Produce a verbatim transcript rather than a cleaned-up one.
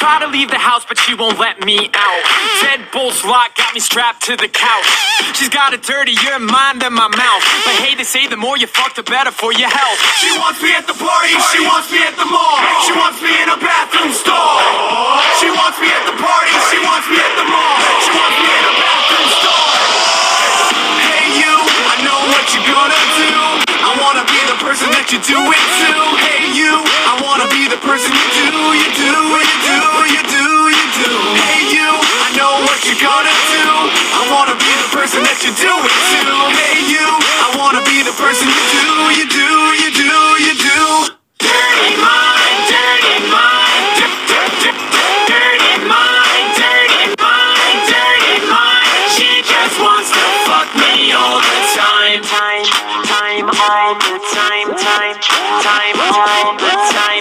try to leave the house, but she won't let me out. Deadbolts locked, got me strapped to the couch. She's got a dirtier mind than my mouth, but hey, they say the more you fuck, the better for your health. She wants me at the party, she wants me at the mall. She wants me in a bathroom stall. She wants me at the party, she wants me at the mall. She wants me in a bathroom stall. Hey you, I know what you're gonna do. I wanna be the person that you do it to. Hey you, I wanna be the person you do, you do, you do, you do, you do. Hey you, I know what you're gonna do. I wanna be the person that you do it to. Hey you, I wanna be the person you do, you do, you do, you do. Dirty mind, dirty mind, dirty mind, dirty mind, dirty mind. She just wants to fuck me all the time, time, time, all the time, time, time, all the time.